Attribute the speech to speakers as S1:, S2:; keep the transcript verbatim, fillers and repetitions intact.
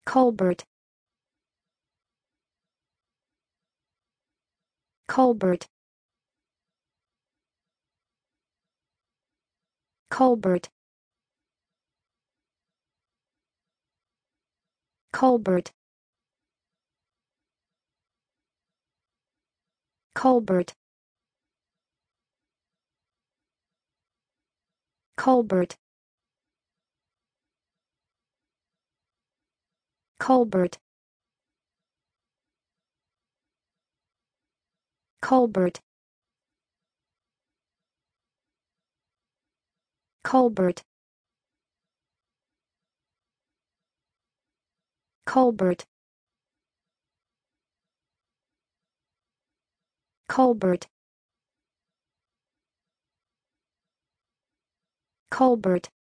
S1: Colbert, Colbert, Colbert, Colbert, Colbert, Colbert, Colbert, Colbert, Colbert, Colbert, Colbert, Colbert,